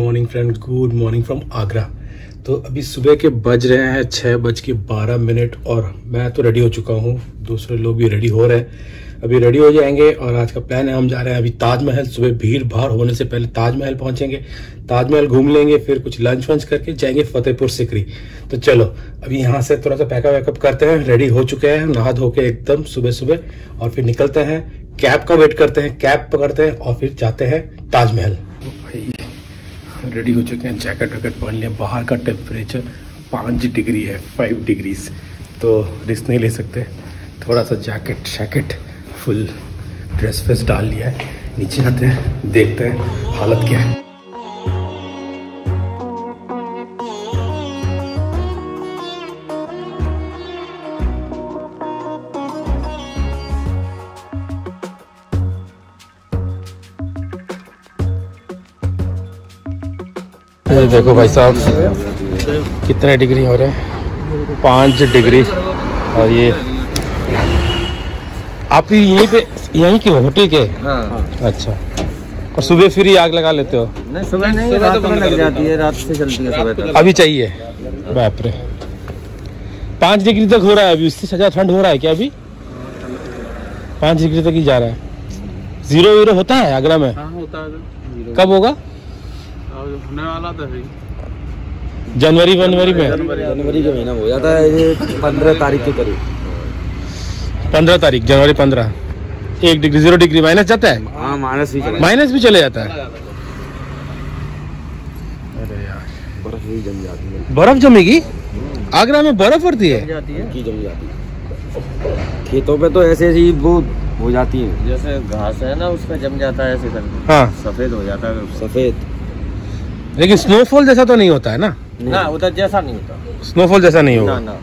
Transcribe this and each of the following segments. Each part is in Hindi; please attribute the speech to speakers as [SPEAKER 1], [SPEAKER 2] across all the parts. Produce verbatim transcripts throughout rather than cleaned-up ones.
[SPEAKER 1] Morning friends, good morning from Agra. तो अभी सुबह के बज रहे हैं छः बज के बारह मिनट और मैं तो रेडी हो चुका हूँ। दूसरे लोग भी रेडी हो रहे हैं, अभी रेडी हो जाएंगे। और आज का प्लान है, हम जा रहे हैं अभी ताजमहल। सुबह भीड़ भाड़ होने से पहले ताजमहल पहुंचेंगे, ताजमहल घूम लेंगे, फिर कुछ लंच वंच करके जाएंगे फतेहपुर सिकरी। तो चलो अभी यहाँ से थोड़ा सा पैकअप वैकअप करते हैं। रेडी हो चुके हैं, नहा धो के एकदम सुबह सुबह, और फिर निकलते हैं। कैब का वेट करते हैं, कैब पकड़ते हैं और फिर जाते हैं ताजमहल। भाई रेडी हो चुके हैं, जैकेट वैकेट पहन लिया। बाहर का टेम्परेचर पाँच डिग्री है, फाइव डिग्रीज, तो रिस्क नहीं ले सकते। थोड़ा सा जैकेट शैकेट फुल ड्रेस वेस डाल लिया है। नीचे आते हैं, देखते हैं हालत क्या है। ये देखो भाई साहब कितने डिग्री हो रहे हैं, पाँच डिग्री। और ये आप यहीं पे यहीं के हो? ठीक है।
[SPEAKER 2] हाँ।
[SPEAKER 1] अच्छा, और सुबह फिर ही आग लगा लेते हो?
[SPEAKER 2] नहीं, सुबह नहीं, सुबह तो लग जाती है, रात से चलती है सुबह तक।
[SPEAKER 1] अभी चाहिए? बाप रे, पाँच डिग्री तक हो रहा है अभी। इससे सजा ठंड हो रहा है क्या अभी? पाँच डिग्री तक ही जा रहा है। जीरो वीरो होता है आगरा में?
[SPEAKER 2] हाँ, होता है।
[SPEAKER 1] कब होगा?
[SPEAKER 2] होने वाला तो है
[SPEAKER 1] जनवरी जनवरी में।
[SPEAKER 2] जनवरी का महीना हो जाता है ये, पंद्रह तारीख के करीब।
[SPEAKER 1] पंद्रह तारीख जनवरी पंद्रह। एक डिग्री जीरो डिग्री माइनस जाता है?
[SPEAKER 2] हाँ, माइनस भी
[SPEAKER 1] माइनस भी चले जाता है। अरे यार,
[SPEAKER 2] बर्फ भी जम जाती है।
[SPEAKER 1] बर्फ जमेगी आगरा में? बर्फ पड़ती है?
[SPEAKER 2] जाती है की जम जाती है। खेतों पे तो ऐसे ही वो हो जाती है, जैसे घास है ना, उसमें जम जाता है ऐसे करके।
[SPEAKER 1] हाँ,
[SPEAKER 2] सफेद हो जाता है। सफेद।
[SPEAKER 1] लेकिन स्नोफॉल जैसा तो नहीं होता है ना?
[SPEAKER 2] ना, उधर जैसा नहीं होता।
[SPEAKER 1] स्नोफॉल जैसा नहीं होगा।
[SPEAKER 2] ना, ना।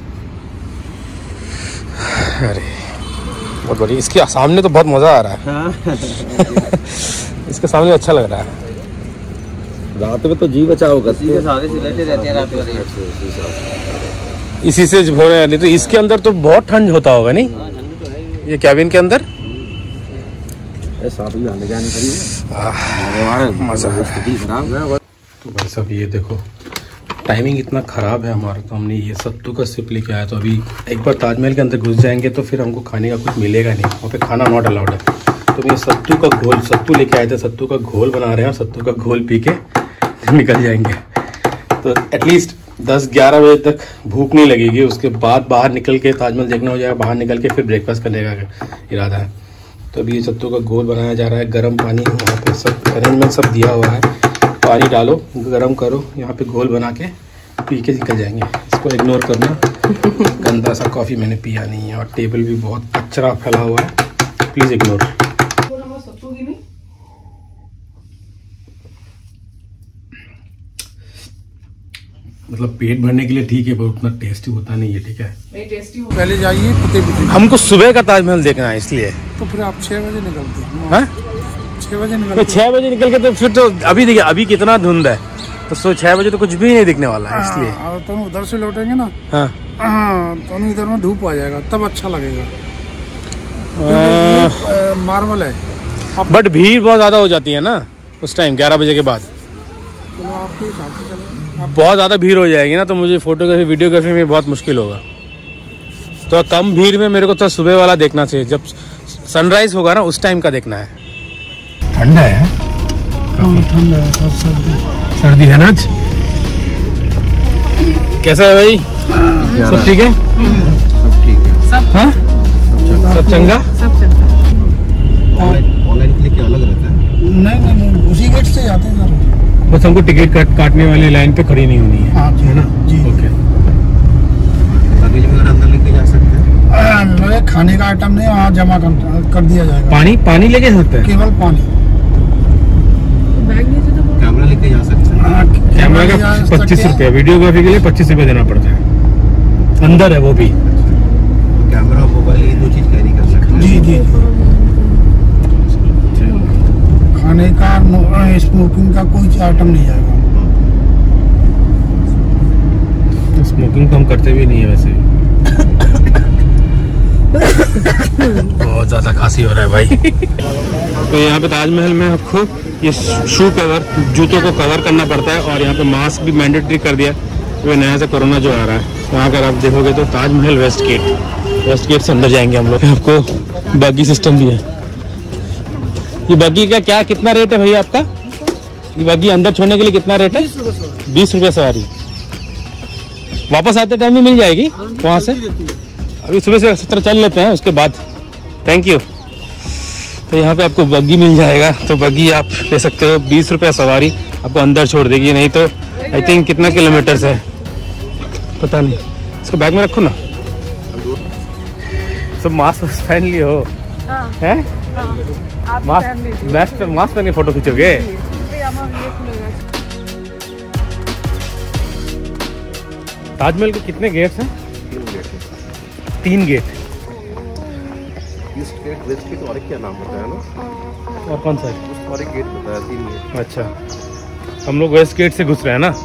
[SPEAKER 1] अरे बहुत बढ़िया। इसके सामने तो बहुत मजा आ रहा है।
[SPEAKER 2] हाँ।
[SPEAKER 1] इसके सामने अच्छा लग रहा है।
[SPEAKER 2] रात में तो जी बचाओ करती है, सारे सिलेटे रहते हैं रात में।
[SPEAKER 1] इसी से हो रहे हैं। नहीं तो इसके अंदर तो बहुत ठंड होता होगा नहीं?
[SPEAKER 2] हाँ, ठंड तो है।
[SPEAKER 1] ये कैबिन के अंदर
[SPEAKER 2] साथ भी आने जाने करिए,
[SPEAKER 1] मजा है। तो भाई साहब ये देखो, टाइमिंग इतना ख़राब है हमारा, तो हमने ये सत्तू का सिप लेके आया। तो अभी एक बार ताजमहल के अंदर घुस जाएंगे तो फिर हमको खाने का कुछ मिलेगा नहीं, वहाँ पे खाना नॉट अलाउड है। तो ये सत्तू का घोल, सत्तू लेके आए थे, सत्तू का घोल बना रहे हैं। सत्तू का घोल पी के निकल जाएंगे। तो एटलीस्ट दस ग्यारह बजे तक भूख नहीं लगेगी। उसके बाद बाहर निकल के ताजमहल देखना हो जाएगा। बाहर निकल के फिर ब्रेकफास्ट करने का इरादा है। तो अभी ये सत्तू का घोल बनाया जा रहा है। गर्म पानी वहाँ पे सब अरेंजमेंट सब दिया हुआ है। पानी डालो, गरम करो, यहाँ पे घोल बना के पी के निकल जाएंगे। इसको इग्नोर करना। गंदा सा कॉफ़ी मैंने पिया नहीं है, और टेबल भी बहुत कचरा फैला हुआ है, प्लीज़ इग्नोर। मतलब पेट भरने के लिए ठीक है, पर उतना टेस्टी होता नहीं है। ठीक है,
[SPEAKER 3] पहले जाइए फतेहपुर।
[SPEAKER 1] हमको सुबह का ताजमहल देखना है, इसलिए।
[SPEAKER 3] तो फिर आप छह बजे निकलते हैं?
[SPEAKER 1] हाँ,
[SPEAKER 3] छह बजे निकल
[SPEAKER 1] छह बजे निकल के, तो फिर तो अभी देखिए अभी कितना धुंध है, तो सो छह बजे तो कुछ भी नहीं दिखने वाला है, इसलिए।
[SPEAKER 3] और तुम उधर से लौटेंगे ना?
[SPEAKER 1] हाँ
[SPEAKER 3] हाँ, तो इधर में धूप आ जाएगा, तब अच्छा लगेगा। मार्बल है,
[SPEAKER 1] बट भीड़ बहुत ज्यादा हो जाती है ना उस टाइम, ग्यारह बजे के बाद।
[SPEAKER 3] तो आपके हिसाब से चलो।
[SPEAKER 1] बहुत ज्यादा भीड़ हो जाएगी ना, तो मुझे फोटोग्राफी वीडियोग्राफी में बहुत मुश्किल होगा। तो कम भीड़ में मेरे को तो सुबह वाला देखना चाहिए, जब सनराइज होगा ना उस टाइम का देखना है। ठंडा है,
[SPEAKER 3] ठंडा है, सब सर्दी
[SPEAKER 1] सर्दी है ना आज। कैसा है भाई? सब ठीक है?
[SPEAKER 2] सब ठीक है।
[SPEAKER 1] सब हाँ, सब चंगा।
[SPEAKER 2] ऑनलाइन के लिए क्या अलग रहता है?
[SPEAKER 3] नहीं नहीं नहीं, उसी गेट से जाते हैं।
[SPEAKER 1] बस हमको टिकट काट काटने वाली लाइन पे खड़ी नहीं होनी है।
[SPEAKER 3] हाँ जी,
[SPEAKER 1] है ना?
[SPEAKER 3] जी
[SPEAKER 1] ओके।
[SPEAKER 2] लगेज वगैरह अंदर लेके जा सकते हैं?
[SPEAKER 3] मेरे खाने का आइटम नहीं, वहाँ जमा कर, कर दिया जाएगा।
[SPEAKER 1] पानी पानी लेके सकते हैं?
[SPEAKER 3] केवल पानी।
[SPEAKER 2] कैमरा लेके जा सकते हैं?
[SPEAKER 1] कैमरा का पच्चीस रुपया, वीडियोग्राफी के लिए पच्चीस रुपया देना पड़ता है। अंदर है वो भी।
[SPEAKER 2] कैमरा मोबाइल ये दो चीज कैरी कर सकते हैं?
[SPEAKER 3] जी जी। खाने का, स्मोकिंग का कोई आइटम नहीं आएगा।
[SPEAKER 1] स्मोकिंग तो हम करते भी नहीं है वैसे। बहुत ज्यादा खांसी हो रहा है भाई। तो यहाँ पे ताजमहल में आपको ये शू कवर, जूतों को कवर करना पड़ता है, और यहाँ पे मास्क भी मैंडेटरी कर दिया वो नया से कोरोना जो आ रहा है। वहाँ अगर आप देखोगे तो Taj Mahal west gate, west gate से अंदर जाएंगे हम लोग। आपको बग्गी सिस्टम भी है। ये बग्गी का क्या कितना रेट है भैया आपका? ये बग्गी अंदर छोड़ने के लिए कितना रेट है? बीस रुपये सवारी। वापस आते टाइम में मिल जाएगी वहाँ से? अभी सुबह से सत्रह चल लेते हैं उसके बाद। Thank you. तो यहाँ पे आपको बग्गी मिल जाएगा, तो बग्गी आप ले सकते हो। बीस रुपये सवारी आपको अंदर छोड़ देगी, नहीं तो आई थिंक कितना किलोमीटर है पता नहीं। इसको बैग में रखो ना। सब मास्क पहन लिए हो हैं? मास्क मास्क मास्क पहन के फोटो खींचोगे? ताजमहल के कितने गेट्स हैं? तीन gate.
[SPEAKER 4] East gate, west gate और एक क्या नाम बताया ना?
[SPEAKER 1] और कौन सा?
[SPEAKER 4] और एक गेट बताया, तीन गेट।
[SPEAKER 1] अच्छा, हम लोग वेस्ट गेट से घुस रहे हैं ना।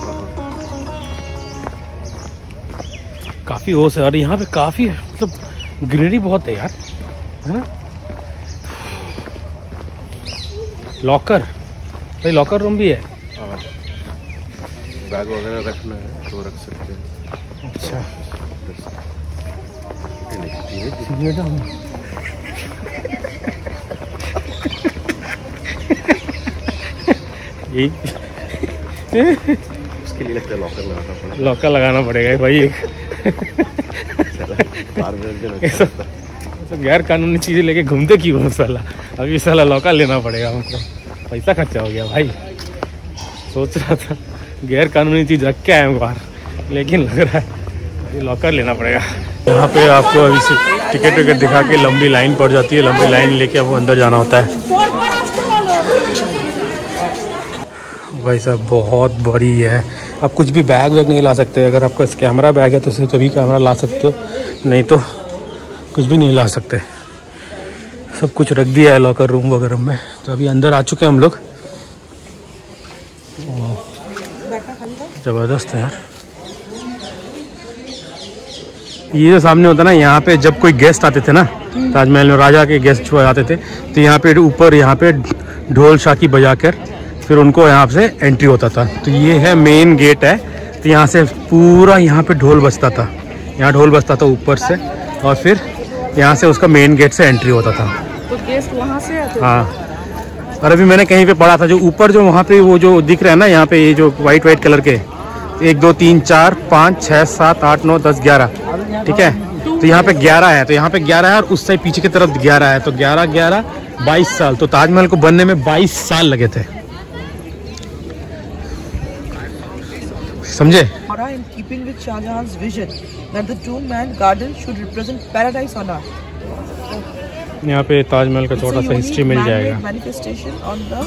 [SPEAKER 1] काफी होश है, और यहाँ पे काफी मतलब ग्रीनरी बहुत है यार, है ना। लॉकर, भाई लॉकर रूम भी है।
[SPEAKER 4] बैग वगैरह रखना है तो रख सकते हैं।
[SPEAKER 1] अच्छा,
[SPEAKER 4] उसके लिए लगता है लॉकर लगाना पड़ेगा।
[SPEAKER 1] लॉकर लगाना पड़ेगा भाई एक। तो गैर कानूनी चीजें लेके घूमते क्यों हो साला? अभी साला लॉकर लेना पड़ेगा हमको, पैसा खर्चा हो गया भाई। सोच रहा था गैर कानूनी चीज रख के आए हम बाहर, लेकिन लग रहा है लॉकर लेना पड़ेगा। यहाँ पे आपको अभी से टिकट विकेट दिखा के लंबी लाइन पड़ जाती है। लंबी लाइन लेके आपको अंदर जाना होता है। भाई साहब बहुत बड़ी है। आप कुछ भी बैग वैग नहीं ला सकते। अगर आपका कैमरा बैग है तो सिर्फ तभी कैमरा ला सकते हो, नहीं तो कुछ भी नहीं ला सकते। सब कुछ रख दिया है लॉकर रूम वगैरह में। तो अभी अंदर आ चुके हैं हम लोग। ज़बरदस्त है यार। ये जो सामने होता है ना, यहाँ पे जब कोई गेस्ट आते थे ना ताजमहल में, राजा के गेस्ट जो आते थे, तो यहाँ पे ऊपर यहाँ पे ढोल शाकी बजा कर फिर उनको यहाँ से एंट्री होता था। तो ये है मेन गेट है। तो यहाँ से पूरा यहाँ पे ढोल बजता था, यहाँ ढोल बजता था ऊपर से, और फिर यहाँ से उसका मेन गेट से एंट्री होता था।
[SPEAKER 5] तो गेस्ट वहाँ से आते?
[SPEAKER 1] हाँ। और अभी मैंने कहीं पे पढ़ा था, जो ऊपर जो वहाँ पे वो जो दिख रहा है ना, यहाँ पे ये जो वाइट वाइट कलर के, एक दो तीन चार पाँच छः सात आठ नौ दस ग्यारह, ठीक है। तो यहाँ पे ग्यारह है, तो यहाँ पे ग्यारह है, और उस साइड पीछे की तरफ ग्यारह है। तो ग्यारह ग्यारह बाईस साल। तो ताजमहल को बनने में बाईस साल लगे थे, समझे?
[SPEAKER 5] In keeping with Shah Jahan's vision that the tomb and garden should represent paradise on earth.
[SPEAKER 1] यहाँ पे ताजमहल का छोटा सा हिस्ट्री मिल जाएगा।
[SPEAKER 5] Manifestation on the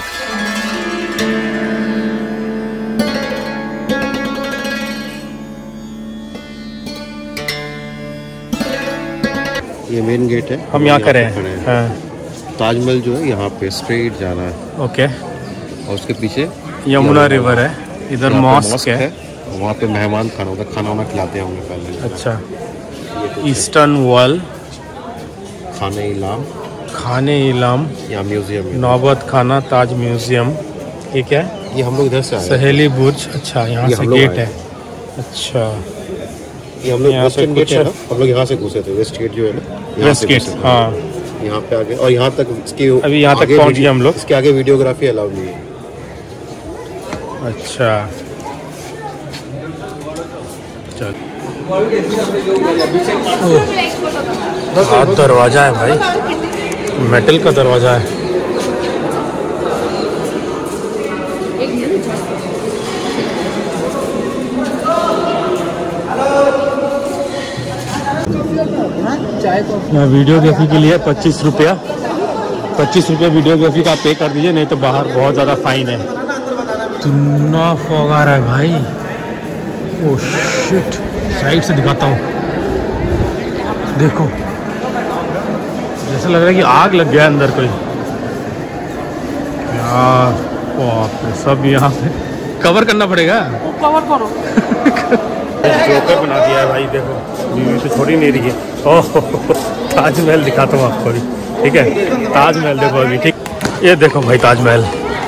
[SPEAKER 4] ये मेन गेट है।
[SPEAKER 1] हम यहाँ करे हैं। हाँ।
[SPEAKER 4] ताजमहल जो है यहाँ पे स्ट्रेट जाना है।
[SPEAKER 1] ओके।
[SPEAKER 4] और उसके पीछे
[SPEAKER 1] यमुना रिवर है, इधर मॉस्क है,
[SPEAKER 4] है। वहाँ पे मेहमान खाना होता है, खाना वाना खिलाते हैं हमें पहले।
[SPEAKER 1] अच्छा। ईस्टर्न वॉल,
[SPEAKER 4] खाने इलाम,
[SPEAKER 1] खाने इलाम,
[SPEAKER 4] यहाँ म्यूजियम,
[SPEAKER 1] नौबत खाना, ताज म्यूजियम। ये क्या है?
[SPEAKER 4] ये हम लोग इधर से आए।
[SPEAKER 1] सहेली बुर्ज। अच्छा, यहाँ से गेट है। अच्छा,
[SPEAKER 4] ये हम लोग वेस्टर्न गेट है ना, हम लोग यहाँ से घुसे थे। वेस्ट गेट जो है ना,
[SPEAKER 1] वेस्ट गेट। हाँ,
[SPEAKER 4] यहाँ पे आगे, और यहाँ तक इसकी
[SPEAKER 1] अभी यहाँ तक पहुँच गए हम लोग।
[SPEAKER 4] इसके आगे वीडियोग्राफी अलाउड नहीं है।
[SPEAKER 1] अच्छा, चल। दरवाजा है भाई, मेटल का दरवाजा है। यहाँ वीडियोग्राफी के लिए पच्चीस रुपया पच्चीस रुपया वीडियोग्राफी का पे कर दीजिए, नहीं तो बाहर बहुत ज़्यादा फाइन है। कितना फॉग आ रहा है भाई। ओह शिट, साइड से दिखाता हूँ। देखो, जैसा लग रहा है कि आग लग गया अंदर कोई यार। बाप रे, सब यहाँ पे कवर करना पड़ेगा।
[SPEAKER 5] वो कवर करो।
[SPEAKER 1] जोकर बना दिया है भाई। देखो, बीवी तो थोड़ी नहीं रही है। ओह, ताजमहल दिखाता हूँ आपको अभी, ठीक है। ताजमहल देखो अभी, ठीक। ये देखो भाई ताजमहल।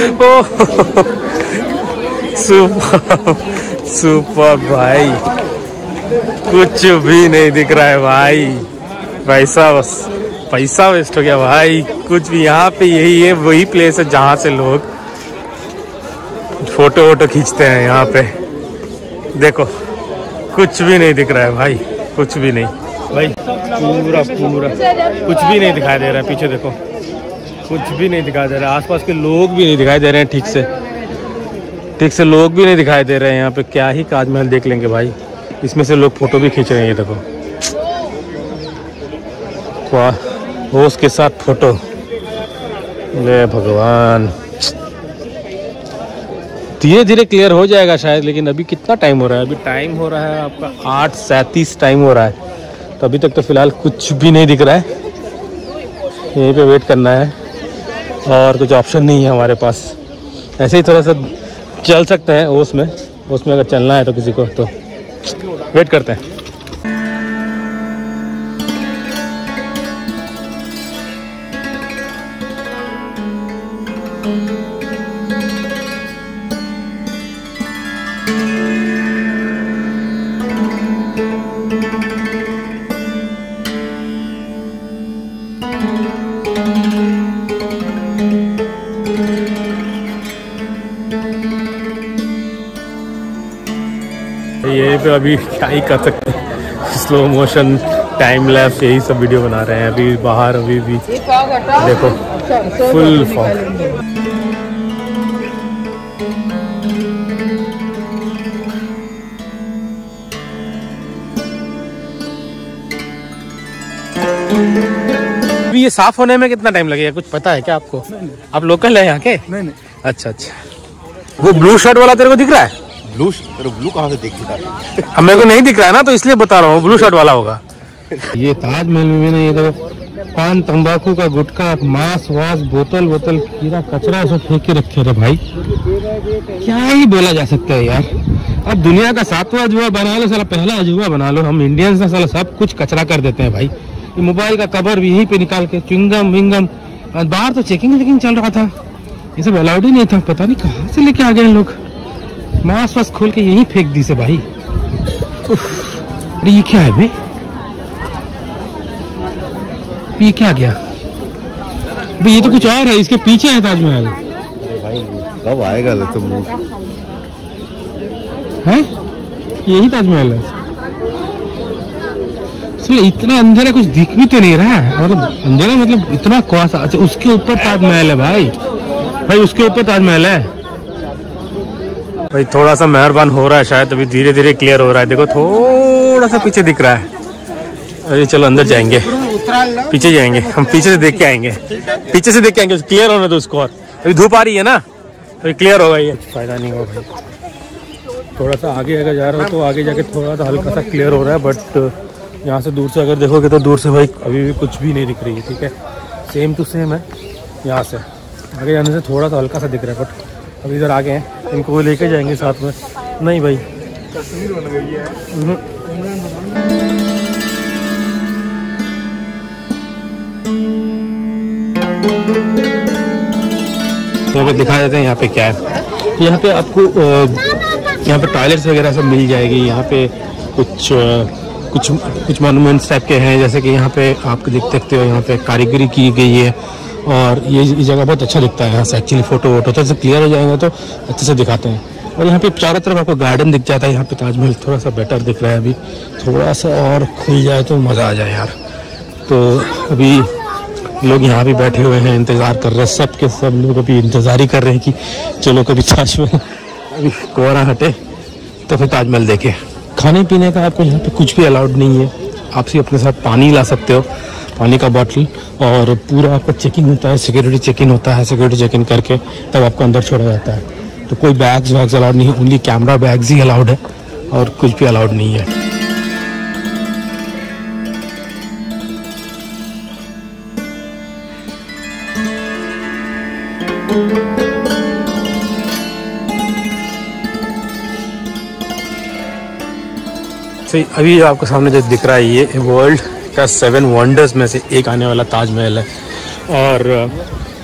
[SPEAKER 1] सुपर सुपर भाई, कुछ भी नहीं दिख रहा है भाई। पैसा बस पैसा वेस्ट हो गया भाई। कुछ भी यहाँ पे यही है, वही प्लेस है जहाँ से लोग फोटो वोटो खींचते हैं। यहाँ पे देखो कुछ भी नहीं दिख रहा है भाई, कुछ भी नहीं भाई। पूरा पूरा कुछ भी नहीं दिखाई दे रहा है। पीछे देखो कुछ भी नहीं दिखाई दे रहा है। आसपास के लोग भी नहीं दिखाई दे रहे हैं ठीक से, ठीक से लोग भी नहीं दिखाई दे रहे हैं। यहाँ पे क्या ही ताजमहल देख लेंगे भाई। इसमें से लोग फोटो भी खींच रहे हैं। ये देखो होश के साथ फोटो। ले भगवान, धीरे धीरे क्लियर हो जाएगा शायद, लेकिन अभी कितना टाइम हो रहा है? अभी टाइम हो रहा है आपका आठ सैंतीस टाइम हो रहा है। तो अभी तक तो फिलहाल कुछ भी नहीं दिख रहा है। यहीं पे वेट करना है और कुछ ऑप्शन नहीं है हमारे पास। ऐसे ही थोड़ा सा चल सकते हैं ओस में, ओस में अगर चलना है तो किसी को, तो वेट करते हैं। ये पे अभी क्या ही कर सकते हैं, स्लो मोशन टाइम लैप्स यही सब वीडियो बना रहे हैं। अभी बाहर अभी भी देखो फुल फॉग। ये साफ होने में कितना टाइम लगेगा, कुछ पता है क्या आपको? आप लोकल है यहाँ के?
[SPEAKER 3] नहीं नहीं।
[SPEAKER 1] अच्छा अच्छा, वो ब्लू शर्ट वाला तेरे को दिख रहा है?
[SPEAKER 4] ब्लू ब्लू कहाँ से दिख रहा है?
[SPEAKER 1] अब मेरे को नहीं दिख रहा है ना, तो इसलिए बता रहा हूँ ब्लू शर्ट वाला होगा। ये ताजमहल में नहीं, ये तो पान तंबाकू का गुटखा, मांस वास, बोतल बोतल, कीड़ा कचरा सब फेंक के रखे रे भाई। क्या ही बोला जा सकता है यार। अब दुनिया का सातवां अजूबा बना लो साला, पहला अजूबा बना लो। हम इंडियंस ना साला सब कुछ कचरा कर देते हैं भाई। ये मोबाइल का कवर भी यहीं पे निकाल के, च्युइंगम विंगम। बाहर तो चेकिंग चेकिंग चल रहा था, ये सब अलाउड ही नहीं था। पता नहीं कहाँ से लेके आ गए लोग। मांस वास खोल के यहीं फेंक दी से भाई। अरे ये क्या है भाई, ये क्या गया भाई? ये तो कुछ और है, इसके पीछे है ताजमहल।
[SPEAKER 4] भाई कब आएगा तुम
[SPEAKER 1] है? यही ताजमहल है। इतना अंदर है, कुछ दिख भी तो नहीं रहा है। मतलब अंदर है, मतलब इतना कुआसा। अच्छा, उसके ऊपर ताजमहल है भाई। भाई उसके ऊपर ताजमहल है भाई। थोड़ा सा मेहरबान हो रहा है शायद, अभी धीरे धीरे क्लियर हो रहा है। देखो थोड़ा सा पीछे दिख रहा है। अरे चलो अंदर जाएंगे, पीछे जाएंगे हम, पीछे से देख के आएंगे, पीछे से देख के आएंगे। क्लियर होना तो उसको, और अभी धूप आ रही है ना, अभी क्लियर होगा। ये फायदा नहीं होगा भाई। थोड़ा सा आगे अगर जा रहा हो तो आगे जाके थोड़ा सा हल्का सा क्लियर हो रहा है, बट यहाँ से दूर से अगर देखोगे तो दूर से भाई अभी भी कुछ भी नहीं दिख रही है। ठीक है, सेम टू सेम है। यहाँ से आगे जाने से थोड़ा सा हल्का सा दिख रहा है, बट अभी इधर आगे हैं, इनको वो लेके जाएंगे साथ में। नहीं भाई, यहाँ पे दिखा देते हैं यहाँ पे क्या है। यहाँ पे आपको यहाँ पे टॉयलेट्स वगैरह सब मिल जाएगी। यहाँ पे कुछ कुछ कुछ मॉन्यूमेंट्स टाइप के हैं, जैसे कि यहाँ पे आप देख सकते हो, यहाँ पे कारीगरी की गई है। और ये ये जगह बहुत अच्छा दिखता है यहाँ से। एक्चुअली फोटो वोटो तो क्लियर हो जाएगा तो अच्छे से दिखाते हैं। और यहाँ पे चारों तरफ आपको गार्डन दिख जाता है। यहाँ पे ताजमहल थोड़ा सा बेटर दिख रहा है। अभी थोड़ा सा और खुल जाए तो मज़ा आ जाए यार। तो अभी लोग यहाँ भी बैठे हुए हैं, इंतज़ार कर रहे हैं। सब के सब लोग अभी इंतज़ार ही कर रहे हैं कि चलो कभी ताजमहल, अभी कोहरा हटे तो फिर ताजमहल देखे। खाने पीने का आपको यहाँ पे कुछ भी अलाउड नहीं है। आप सिर्फ अपने साथ पानी ला सकते हो, पानी का बॉटल। और पूरा आपका चेकिंग होता है, सिक्योरिटी चेक इन होता है। सिक्योरिटी चेक इन करके तब आपको अंदर छोड़ा जाता है। तो कोई बैग्स वैग्स अलाउड नहीं है, ओनली कैमरा बैग्स ही अलाउड है और कुछ भी अलाउड नहीं है। सही, अभी आपको सामने जो दिख रहा है ये वर्ल्ड का सेवन वंडर्स में से एक आने वाला ताजमहल है। और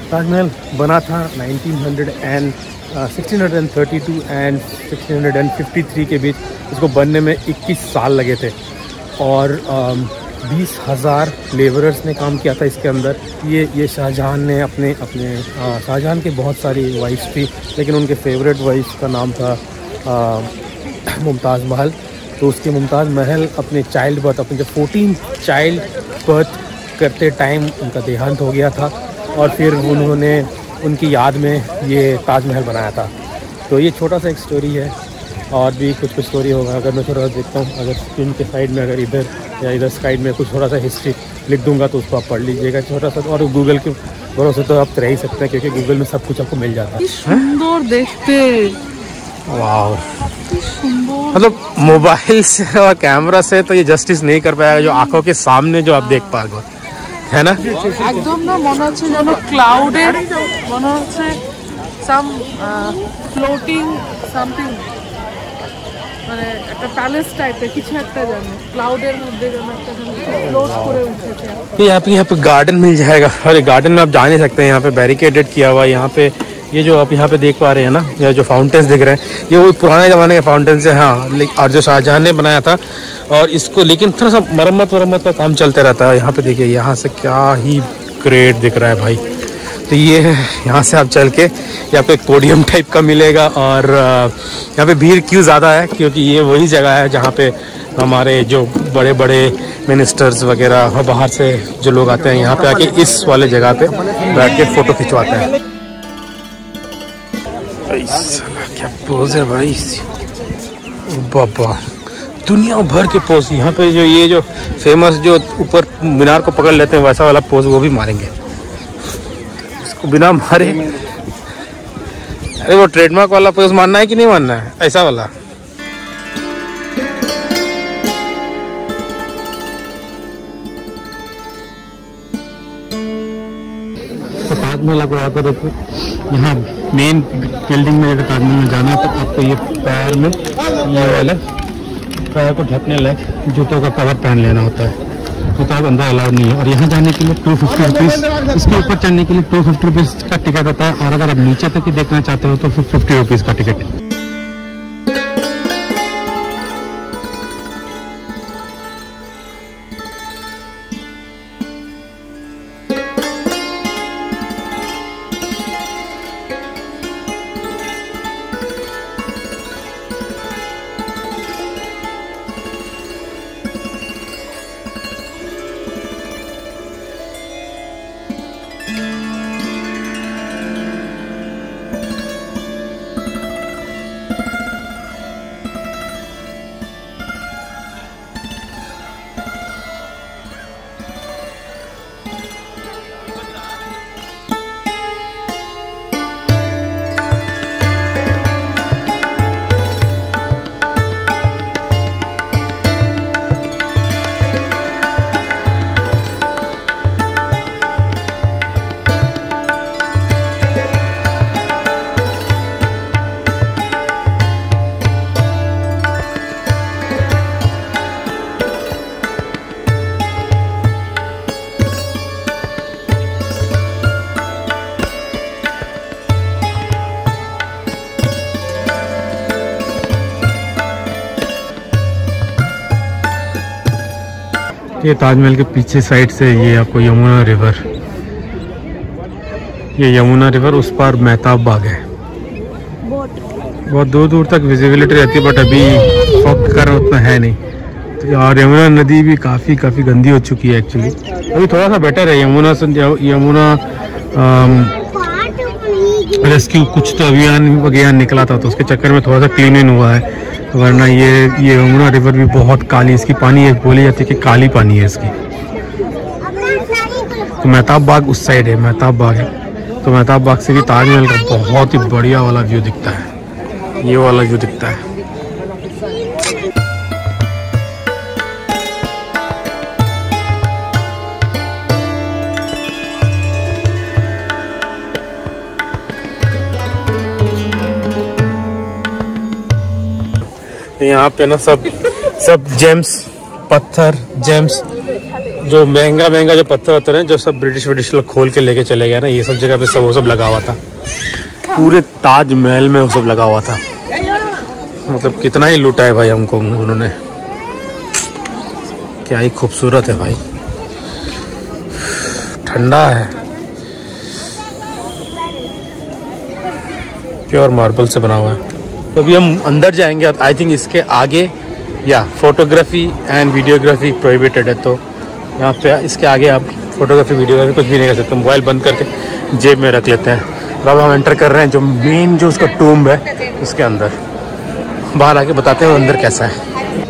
[SPEAKER 1] ताजमहल बना था nineteen hundred and sixteen thirty two and sixteen fifty three के बीच। इसको बनने में इक्कीस साल लगे थे और बीस हज़ार लेबरर्स ने काम किया था इसके अंदर। ये ये शाहजहां ने अपने अपने शाहजहां के बहुत सारी वाइफ्स थी, लेकिन उनके फेवरेट वाइफ का नाम था मुमताज़ महल। तो उसके मुमताज़ महल अपने चाइल्ड बर्थ अपने जब फोर्टीन चाइल्ड बर्थ करते टाइम उनका देहांत हो गया था और फिर उन्होंने उनकी याद में ये ताजमहल बनाया था। तो ये छोटा सा एक स्टोरी है और भी कुछ कुछ स्टोरी होगा। अगर मैं थोड़ा देखता हूँ, अगर स्क्रीन के साइड में अगर इधर या इधर साइड में कुछ थोड़ा सा हिस्ट्री लिख दूंगा तो उसको आप पढ़ लीजिएगा छोटा सा। और गूगल के भरोसे तो आप रह ही सकते हैं क्योंकि गूगल में सब कुछ आपको मिल जाता है।
[SPEAKER 5] सुंदर देखते,
[SPEAKER 1] वाह, मतलब मोबाइल से और कैमरा से तो ये जस्टिस नहीं कर पाएगा जो आंखों के सामने जो आप देख पाओगे, है ना।
[SPEAKER 5] एकदम ना মনে হচ্ছে যেন ক্লাউডের মনে হচ্ছে সাম ফ্লোটিং সামথিং, মানে একটা প্যালেস টাইপের কিছু একটা জানো ক্লাউডের মধ্যে যেন একটা ফ্লোট করে উঠেছে।
[SPEAKER 1] यहाँ पे यहाँ पे गार्डन मिल जाएगा। अरे गार्डन में आप जा नहीं सकते हैं, यहाँ पे बैरिकेडेड किया हुआ है। यहाँ पे ये जो आप यहाँ पे देख पा रहे हैं ना, ये जो फाउंटेन्स दिख रहे हैं ये वो पुराने ज़माने के फाउंटेन्स है। हाँ, और जो शाहजहां ने बनाया था और इसको, लेकिन थोड़ा सा मरम्मत वरम्मत का काम चलते रहता है। यहाँ पे देखिए, यहाँ से क्या ही ग्रेट दिख रहा है भाई। तो ये यहाँ से आप चल के यहाँ पे एक पोडियम टाइप का मिलेगा और यहाँ पे भीड़ क्यों ज़्यादा है क्योंकि ये वही जगह है जहाँ पे हमारे जो बड़े बड़े मिनिस्टर्स वगैरह और बाहर से जो लोग आते हैं यहाँ पे आके इस वाले जगह पे बैठ के फ़ोटो खिंचवाते हैं। क्या पोज है भाई, बाबा दुनिया भर के पोज। यहाँ पे जो ये जो फेमस जो ऊपर मीनार को पकड़ लेते हैं वैसा वाला पोज वो भी मारेंगे इसको बिना मारे। अरे वो ट्रेडमार्क वाला पोज मारना है कि नहीं मारना है, ऐसा वाला। तो ताजमहल आपको अगर यहाँ मेन बिल्डिंग में अगर ताजमहल में जाना है तो आपको ये पैर में ये वाला पैर को ढकने लायक जूतों का कवर पहन लेना होता है, जूता अंदर अलाउड नहीं है। और यहाँ जाने के लिए टू फिफ्टी रुपीज़, इसके ऊपर चढ़ने के लिए टू फिफ्टी रुपीज़ का टिकट होता है और अगर आप नीचे तक ही देखना चाहते हो तो फिर फिफ्टी रुपीज़ का टिकट। ये ताजमहल के पीछे साइड से ये आपको यमुना रिवर, ये यमुना रिवर, उस पर मेहताब बाग है। बहुत दूर दूर तक विजिबिलिटी रहती है बट अभी फॉग कर उतना है नहीं। तो और यमुना नदी भी काफ़ी काफ़ी गंदी हो चुकी है एक्चुअली। अभी थोड़ा सा बेटर है यमुना से, यमुना रेस्क्यू कुछ तो अभियान वगैरह निकला था तो उसके चक्कर में थोड़ा सा क्लीनिंग हुआ है, वरना ये ये यमुना रिवर भी बहुत काली, इसकी पानी एक बोली जाती है कि काली पानी है इसकी। तो मेहताब बाग उस साइड है, मेहताब बाग है, तो मेहताब बाग से भी ताजमहल का बहुत ही बढ़िया वाला व्यू दिखता है, ये वाला व्यू दिखता है। यहाँ पे ना सब सब जेम्स, पत्थर, जेम्स, जो महंगा महंगा जो पत्थर होते हैं जो सब ब्रिटिश ब्रिटिश लोग खोल के लेके चले गए ना, ये सब जगह पे सब वो सब लगा हुआ था। पूरे ताजमहल में वो सब लगा हुआ था। मतलब कितना ही लूटा है भाई हमको उन्होंने। क्या ही खूबसूरत है भाई, ठंडा है, प्योर मार्बल से बना हुआ है। तो अभी हम अंदर जाएंगे। आई थिंक इसके आगे या फोटोग्राफी एंड वीडियोग्राफी प्रोहिबिटेड है, तो यहाँ पे इसके आगे आप फोटोग्राफी वीडियोग्राफी कुछ भी नहीं कर सकते। मोबाइल बंद करके जेब में रख लेते हैं। अब हम एंटर कर रहे हैं जो मेन जो उसका टूम्ब है उसके अंदर। बाहर आके बताते हैं अंदर कैसा है।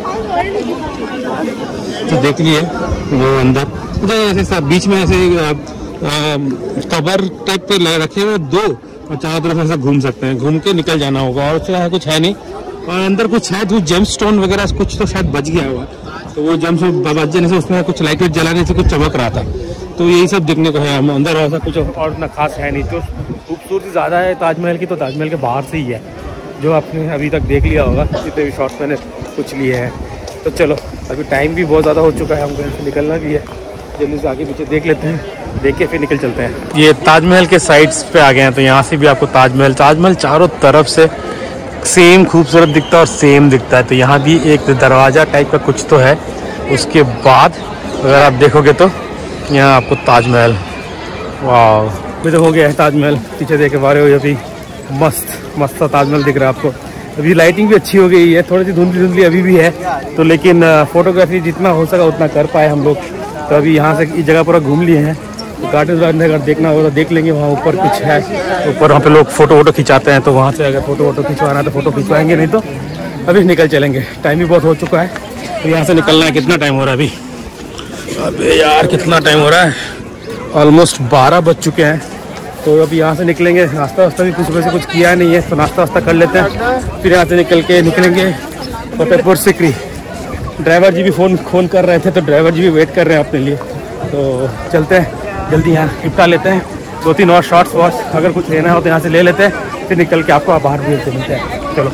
[SPEAKER 1] तो देख लिए वो अंदर तो ऐसे सब बीच में ऐसे कवर टाइप पे रखे हुए दो, और चारों तरफ ऐसा घूम सकते हैं, घूम के निकल जाना होगा। और उसका कुछ है नहीं, और अंदर कुछ है जो जेम स्टोन वगैरह कुछ तो शायद बच गया हुआ, तो वो जेम स्टोन बच जाने से उसमें कुछ लाइट वाइट जलाने से कुछ चमक रहा था। तो यही सब देखने को है। हम अंदर ऐसा कुछ और ना खास है नहीं। तो खूबसूरती ज़्यादा है ताजमहल की तो ताजमहल के बाहर से ही है, जो आपने अभी तक देख लिया होगा। जितने भी शॉट्स मैंने कुछ लिए हैं। तो चलो अभी टाइम भी बहुत ज़्यादा हो चुका है, हमको यहाँ से निकलना भी है। जल्दी से आगे पीछे देख लेते हैं, देख के फिर निकल चलते हैं। ये ताजमहल के साइड्स पे आ गए हैं, तो यहाँ से भी आपको ताजमहल ताजमहल चारों तरफ से सेम खूबसूरत दिखता है और सेम दिखता है। तो यहाँ भी एक दरवाज़ा टाइप का कुछ तो है। उसके बाद अगर आप देखोगे तो यहाँ आपको ताजमहल, वाह अभी तो हो गया है ताजमहल। पीछे देखे पा रहे हो, अभी मस्त मस्त सा ताजमहल दिख रहा है आपको। अभी लाइटिंग भी अच्छी हो गई है, थोड़ी सी धुंधली धुंधली अभी भी है, तो लेकिन फोटोग्राफी जितना हो सका उतना कर पाए हम लोग। तो अभी यहाँ से इस जगह पूरा घूम लिए हैं। तो गार्डन वार्डन अगर देखना होगा तो देख लेंगे। वहाँ ऊपर कुछ है, ऊपर वहाँ पे लोग फोटो वोटो खिंचाते हैं, तो वहाँ से अगर फोटो वोटो खिंचवाना है तो फोटो खिंचवाएंगे, नहीं तो अभी निकल चलेंगे। टाइम भी बहुत हो चुका है, तो यहाँ से निकलना है। कितना टाइम हो रहा है अभी? अबे यार कितना टाइम हो रहा है, ऑलमोस्ट बारह बज चुके हैं। तो अभी यहाँ से निकलेंगे। नाश्ता वास्ता भी कुछ वैसे कुछ किया नहीं है, तो नाश्ता वास्ता कर लेते हैं, फिर यहाँ से निकल के निकलेंगे फतेहपुर सिकरी। ड्राइवर जी भी फ़ोन फ़ोन कर रहे थे, तो ड्राइवर जी भी वेट कर रहे हैं अपने लिए। तो चलते हैं, जल्दी यहाँ निपटा लेते हैं। दो तीन और शॉर्ट्स वॉट्स अगर कुछ लेना हो तो यहाँ से ले लेते हैं, फिर निकल के आपको बाहर भी मिलते हैं। चलो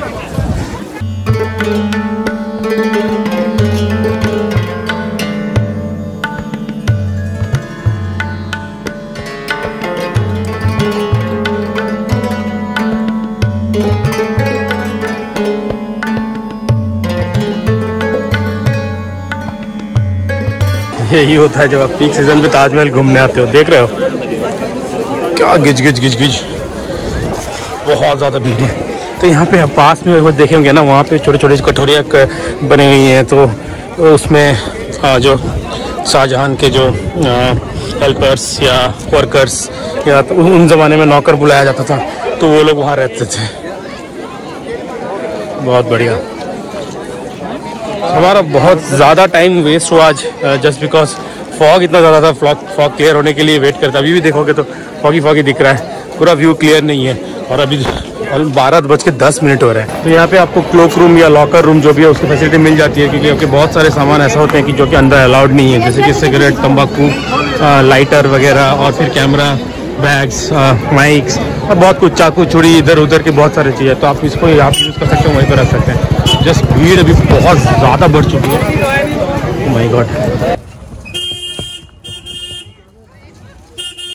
[SPEAKER 1] यही होता है जब आप पीक सीजन में ताजमहल घूमने आते हो। देख रहे हो क्या गिज गिज गिज गिज, बहुत ज़्यादा भीड़ है। तो यहाँ पे आप पास में एक देखेंगे ना, वहाँ पे छोटी छोटी कटोरियाँ बनी हुई हैं। तो उसमें जो शाहजहां के जो हेल्पर्स या वर्कर्स या तो उन ज़माने में नौकर बुलाया जाता था, तो वो लोग वहाँ रहते थे। बहुत बढ़िया। हमारा बहुत ज़्यादा टाइम वेस्ट हुआ आज, जस्ट बिकॉज फॉग इतना ज़्यादा था। फॉग फॉग क्लियर होने के लिए वेट करता। अभी भी देखोगे तो फॉगी फॉगी दिख रहा है, पूरा व्यू क्लियर नहीं है। और अभी बारह बज के दस मिनट हो रहे हैं। तो यहाँ पे आपको क्लोक रूम या लॉकर रूम जो भी है उसकी फैसिलिटी मिल जाती है, क्योंकि आपके बहुत सारे सामान ऐसा होते हैं कि जो कि अंदर अलाउड नहीं है, जैसे कि सिगरेट, तम्बाकू, लाइटर वगैरह, और फिर कैमरा, बैग्स, माइक्स और बहुत कुछ, चाकू छुरी, इधर उधर की बहुत सारी चीज़ें। तो आप इसको आप यूज़ कर सकते हो, वहीं पर रख सकते हैं। जस्ट भीड़ अभी बहुत ज़्यादा बढ़ चुकी है। My God.